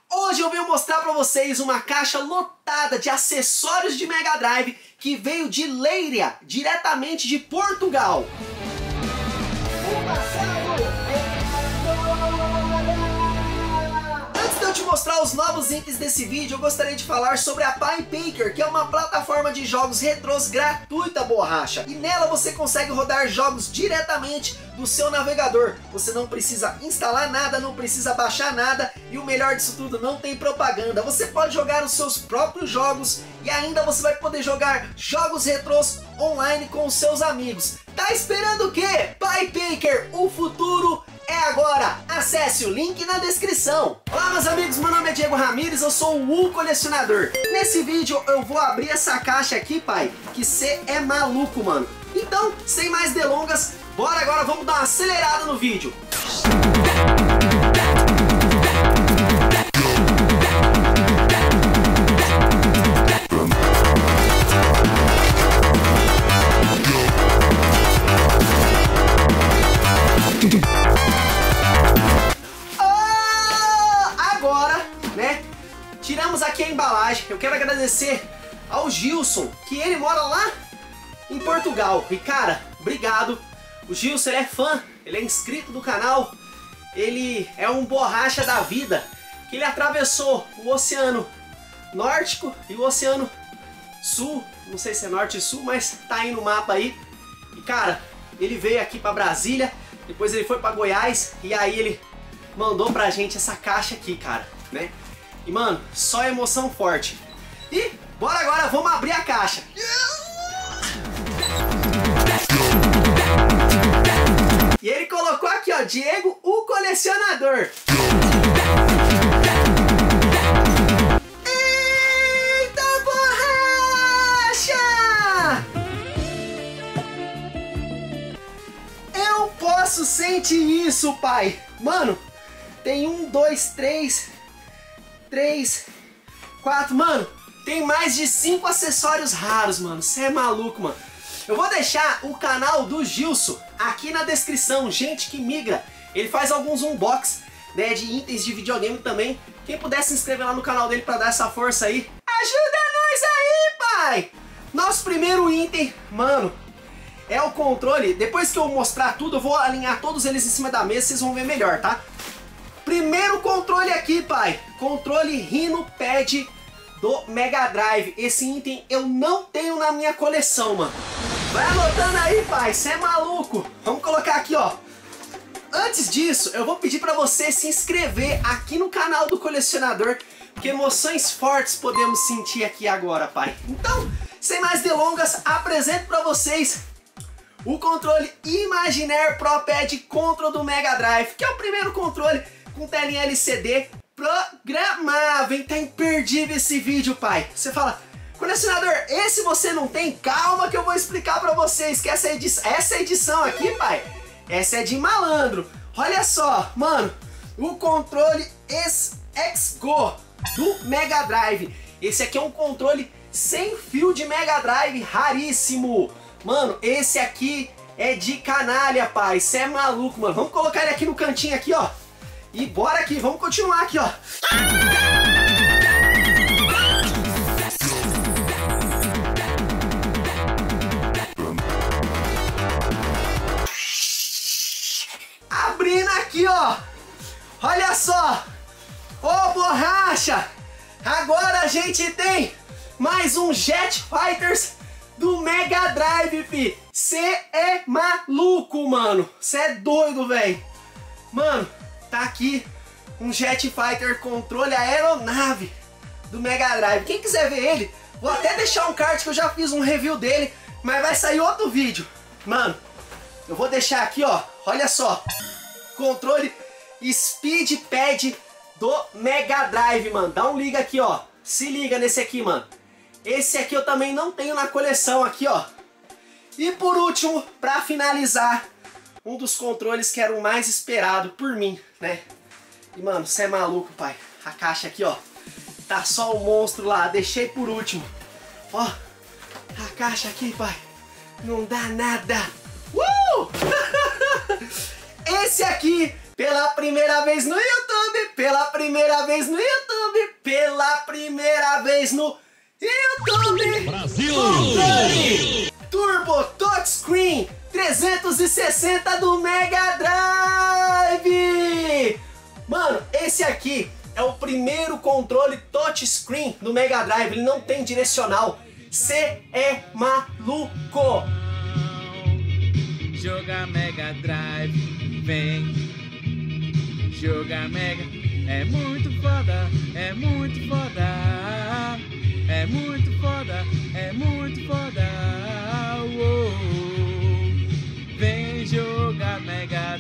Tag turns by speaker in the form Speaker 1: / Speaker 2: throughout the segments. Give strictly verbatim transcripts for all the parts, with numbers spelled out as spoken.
Speaker 1: Hoje eu venho mostrar pra vocês uma caixa lotada de acessórios de Mega Drive que veio de Leiria, diretamente de Portugal. Antes de eu te mostrar os novos itens desse vídeo, eu gostaria de falar sobre a PyPaker, que é uma plataforma de jogos retrôs gratuita, borracha. E nela você consegue rodar jogos diretamente do seu navegador. Você não precisa instalar nada, não precisa baixar nada, e o melhor disso tudo, não tem propaganda. Você pode jogar os seus próprios jogos e ainda você vai poder jogar jogos retrôs online com os seus amigos. Tá esperando o quê? PyPaker, o futuro é agora! Acesse o link na descrição. Olá meus amigos, meu nome é Diego Ramires, eu sou o U Colecionador. Nesse vídeo eu vou abrir essa caixa aqui, pai, que cê é maluco, mano. Então, sem mais delongas, bora agora, vamos dar uma acelerada no vídeo. Tiramos aqui a embalagem. Eu quero agradecer ao Gilson, que ele mora lá em Portugal. E cara, obrigado. O Gilson, ele é fã, ele é inscrito do canal. Ele é um borracha da vida, que ele atravessou o Oceano Nórdico e o Oceano Sul. Não sei se é Norte e Sul, mas tá aí no mapa aí. E cara, ele veio aqui pra Brasília, depois ele foi pra Goiás, e aí ele mandou pra gente essa caixa aqui, cara, né? E mano, só emoção forte. E bora agora, vamos abrir a caixa. E ele colocou aqui, ó, Diego, o Colecionador. Eita borracha! Eu posso sentir isso, pai. Mano, tem um, dois, três... três, quatro, mano, tem mais de cinco acessórios raros, mano, você é maluco, mano. Eu vou deixar o canal do Gilson aqui na descrição, gente que migra, ele faz alguns unbox, né, de itens de videogame também. Quem puder se inscrever lá no canal dele pra dar essa força aí, ajuda nós aí, pai! Nosso primeiro item, mano, é o controle. Depois que eu mostrar tudo, eu vou alinhar todos eles em cima da mesa, vocês vão ver melhor, tá? Primeiro controle aqui, pai, controle Rhino Pad do Mega Drive. Esse item eu não tenho na minha coleção, mano. Vai anotando aí, pai, você é maluco. Vamos colocar aqui, ó. Antes disso, eu vou pedir pra você se inscrever aqui no canal do Colecionador, porque emoções fortes podemos sentir aqui agora, pai. Então, sem mais delongas, apresento pra vocês o controle Imagineer Pro Pad Control do Mega Drive, que é o primeiro controle com telinha L C D programável. Tá imperdível esse vídeo, pai. Você fala, colecionador, esse você não tem? Calma que eu vou explicar pra vocês que essa edição, essa edição aqui, pai, essa é de malandro. Olha só, mano, o controle X-Go do Mega Drive. Esse aqui é um controle sem fio de Mega Drive, raríssimo. Mano, esse aqui é de canalha, pai. Você é maluco, mano. Vamos colocar ele aqui no cantinho aqui, ó. E bora aqui, vamos continuar aqui, ó. Abrindo aqui, ó. Olha só. Ô, borracha. Agora a gente tem mais um Jet Fighters do Mega Drive, fi. Cê é maluco, mano. Cê é doido, velho. Mano, tá aqui um Jet Fighter controle aeronave do Mega Drive. Quem quiser ver ele, vou até deixar um card que eu já fiz um review dele, mas vai sair outro vídeo. Mano, eu vou deixar aqui, ó. Olha só. Controle Speed Pad do Mega Drive, mano. Dá um liga aqui, ó. Se liga nesse aqui, mano. Esse aqui eu também não tenho na coleção aqui, ó. E por último, pra finalizar, um dos controles que era o mais esperado por mim, né? E mano, você é maluco, pai. A caixa aqui, ó. Tá só o monstro lá, deixei por último. Ó, a caixa aqui, pai. Não dá nada. Uh! Esse aqui, pela primeira vez no YouTube, pela primeira vez no YouTube, pela primeira vez no YouTube
Speaker 2: Brasil!
Speaker 1: Controle Turbo Touchscreen trezentos e sessenta do Mega Drive! Mano, esse aqui é o primeiro controle touchscreen do Mega Drive, ele não tem direcional. Cê é maluco!
Speaker 3: Joga Mega Drive, vem jogar Mega, é muito foda, é muito foda, é muito foda, é muito foda, uou. Vem jogar Mega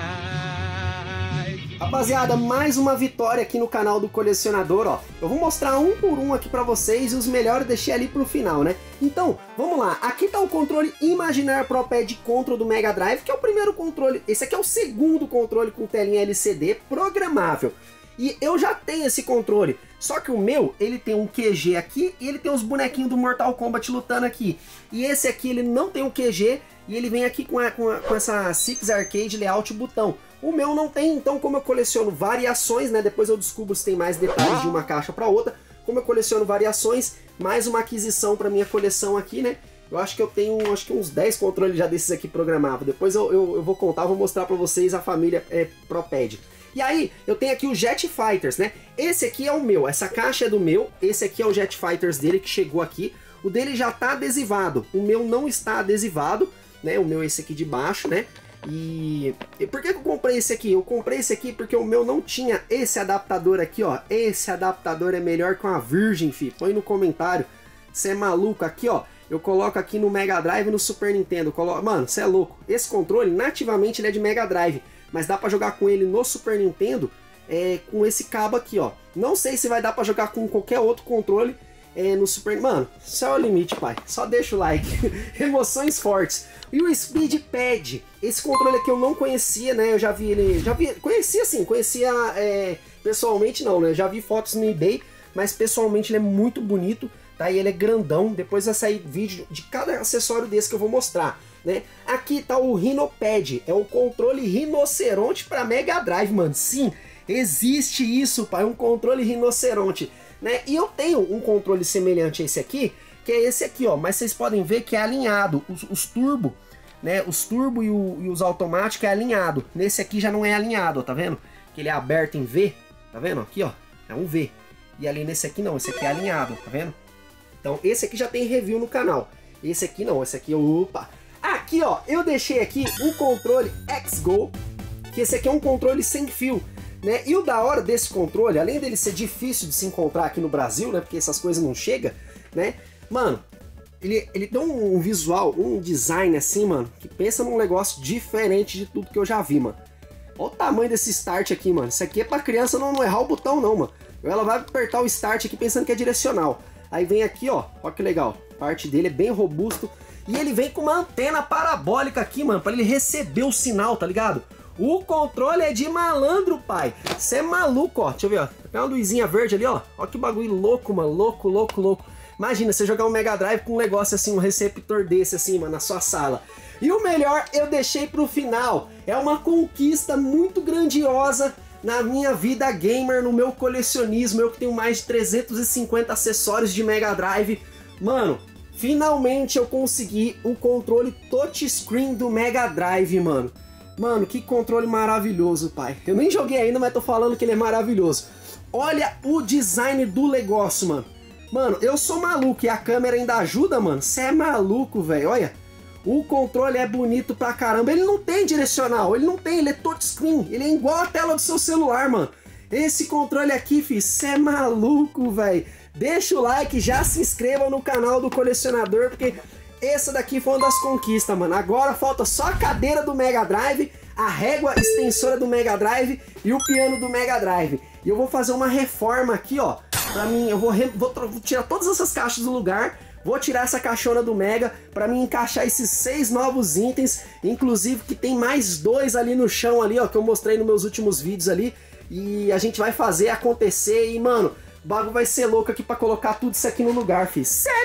Speaker 3: Drive.
Speaker 1: Rapaziada, mais uma vitória aqui no canal do colecionador, ó. Eu vou mostrar um por um aqui pra vocês e os melhores eu deixei ali pro final, né? Então, vamos lá. Aqui tá o controle Imagineer Pro Pad Control do Mega Drive, que é o primeiro controle. Esse aqui é o segundo controle com telinha L C D programável. E eu já tenho esse controle, só que o meu, ele tem um Q G aqui e ele tem os bonequinhos do Mortal Kombat lutando aqui. E esse aqui, ele não tem um Q G e ele vem aqui com, a, com, a, com essa Six Arcade Layout botão. O meu não tem, então como eu coleciono variações, né, depois eu descubro se tem mais detalhes de uma caixa para outra. Como eu coleciono variações, mais uma aquisição para minha coleção aqui, né. Eu acho que eu tenho acho que uns dez controles já desses aqui programados. Depois eu, eu, eu vou contar, vou mostrar para vocês a família é, Pro Pad. E aí, eu tenho aqui o Jet Fighters, né? Esse aqui é o meu, essa caixa é do meu, esse aqui é o Jet Fighters dele que chegou aqui. O dele já tá adesivado, o meu não está adesivado, né? O meu é esse aqui de baixo, né? E... e por que que eu comprei esse aqui? Eu comprei esse aqui porque o meu não tinha esse adaptador aqui, ó. Esse adaptador é melhor que uma Virgin, fi. Põe no comentário. Você é maluco aqui, ó. Eu coloco aqui no Mega Drive e no Super Nintendo. Colo... Mano, você é louco. Esse controle, nativamente, ele é de Mega Drive. Mas dá pra jogar com ele no Super Nintendo é, com esse cabo aqui, ó. Não sei se vai dar pra jogar com qualquer outro controle é, no Super... Mano, só é o limite, pai. Só deixa o like. Emoções fortes. E o Speed Pad. Esse controle aqui eu não conhecia, né? Eu já vi ele... Já vi... Conhecia sim, conhecia é, pessoalmente não, né? Já vi fotos no eBay, mas pessoalmente ele é muito bonito, tá? E ele é grandão. Depois vai sair vídeo de cada acessório desse que eu vou mostrar. Né? Aqui tá o Rhinopad, é o controle rinoceronte para Mega Drive, mano. Sim, existe isso, pai, um controle rinoceronte, né? E eu tenho um controle semelhante a esse aqui, que é esse aqui, ó. Mas vocês podem ver que é alinhado, os, os turbo, né? Os turbo e, o, e os automáticos é alinhado. Nesse aqui já não é alinhado, ó, tá vendo? Que ele é aberto em V, tá vendo? Aqui, ó, é um V. E ali nesse aqui não, esse aqui é alinhado, tá vendo? Então esse aqui já tem review no canal. Esse aqui não, esse aqui, opa. Aqui, ó, eu deixei aqui um controle X-Go, que esse aqui é um controle sem fio, né? E o da hora desse controle, além dele ser difícil de se encontrar aqui no Brasil, né? Porque essas coisas não chegam, né? Mano, ele, ele tem um visual, um design assim, mano, que pensa num negócio diferente de tudo que eu já vi, mano. Olha o tamanho desse start aqui, mano. Isso aqui é pra criança não, não errar o botão, não, mano. Ela vai apertar o start aqui pensando que é direcional. Aí vem aqui, ó, olha que legal. A parte dele é bem robusto. E ele vem com uma antena parabólica aqui, mano, pra ele receber o sinal, tá ligado? O controle é de malandro, pai. Você é maluco, ó. Deixa eu ver, ó. Tem uma luzinha verde ali, ó. Ó que bagulho louco, mano. Louco, louco, louco. Imagina, você jogar um Mega Drive com um negócio assim, um receptor desse assim, mano, na sua sala. E o melhor eu deixei pro final. É uma conquista muito grandiosa na minha vida gamer, no meu colecionismo. Eu que tenho mais de trezentos e cinquenta acessórios de Mega Drive. Mano... Finalmente eu consegui o controle touchscreen do Mega Drive, mano. Mano, que controle maravilhoso, pai. Eu nem joguei ainda, mas tô falando que ele é maravilhoso. Olha o design do negócio, mano. Mano, eu sou maluco e a câmera ainda ajuda, mano. Cê é maluco, velho. Olha. O controle é bonito pra caramba. Ele não tem direcional, ele não tem, ele é touchscreen. Ele é igual a tela do seu celular, mano. Esse controle aqui, fi, cê é maluco, velho. Deixa o like, já se inscreva no canal do colecionador, porque essa daqui foi uma das conquistas, mano. Agora falta só a cadeira do Mega Drive, a régua extensora do Mega Drive e o piano do Mega Drive. E eu vou fazer uma reforma aqui, ó. Pra mim, eu vou, re... vou, vou tirar todas essas caixas do lugar, vou tirar essa caixona do Mega pra mim encaixar esses seis novos itens, inclusive que tem mais dois ali no chão ali, ó, que eu mostrei nos meus últimos vídeos ali. E a gente vai fazer acontecer e, mano... O bagulho vai ser louco aqui pra colocar tudo isso aqui no lugar, fi. Cê é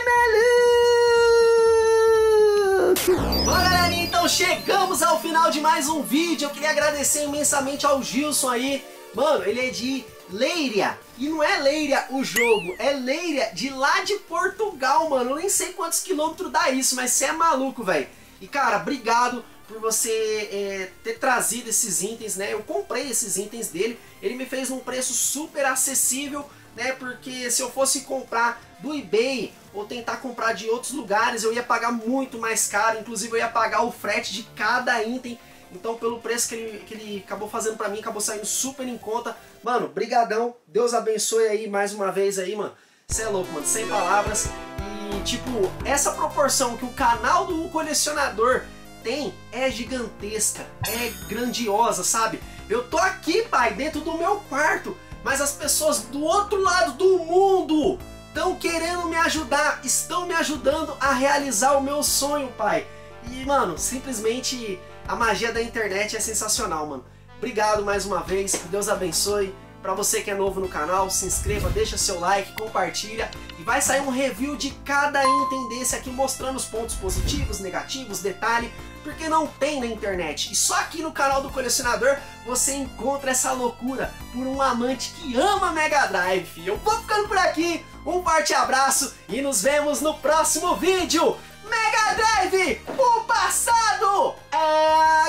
Speaker 1: maluco! Bom, galerinha, então chegamos ao final de mais um vídeo. Eu queria agradecer imensamente ao Gilson aí. Mano, ele é de Leiria. E não é Leiria o jogo, é Leiria de lá de Portugal, mano. Eu nem sei quantos quilômetros dá isso, mas você é maluco, velho. E cara, obrigado por você é, ter trazido esses itens, né? Eu comprei esses itens dele, ele me fez um preço super acessível, né? Porque se eu fosse comprar do eBay ou tentar comprar de outros lugares, eu ia pagar muito mais caro, inclusive eu ia pagar o frete de cada item. Então pelo preço que ele, que ele acabou fazendo pra mim, acabou saindo super em conta. Mano, brigadão, Deus abençoe aí mais uma vez aí, mano. Cê é louco, mano, sem palavras. E tipo, essa proporção que o canal do Colecionador tem é gigantesca, é grandiosa, sabe? Eu tô aqui, pai, dentro do meu quarto, mas as pessoas do outro lado do mundo estão querendo me ajudar, estão me ajudando a realizar o meu sonho, pai. E, mano, simplesmente a magia da internet é sensacional, mano. Obrigado mais uma vez, que Deus abençoe. Pra você que é novo no canal, se inscreva, deixa seu like, compartilha. E vai sair um review de cada item desse aqui, mostrando os pontos positivos, negativos, detalhe, porque não tem na internet. E só aqui no canal do Colecionador você encontra essa loucura por um amante que ama Mega Drive. Eu vou ficando por aqui, um forte abraço e nos vemos no próximo vídeo. Mega Drive, o passado é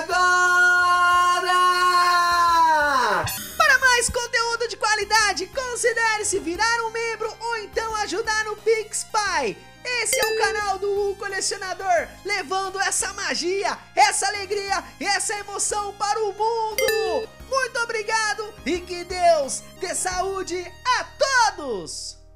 Speaker 1: agora! Para mais conteúdo de qualidade, considere se virar um membro ou então ajudar no PixPay. Esse é o canal do Colecionador, levando essa magia, essa alegria e essa emoção para o mundo. Muito obrigado e que Deus dê saúde a todos!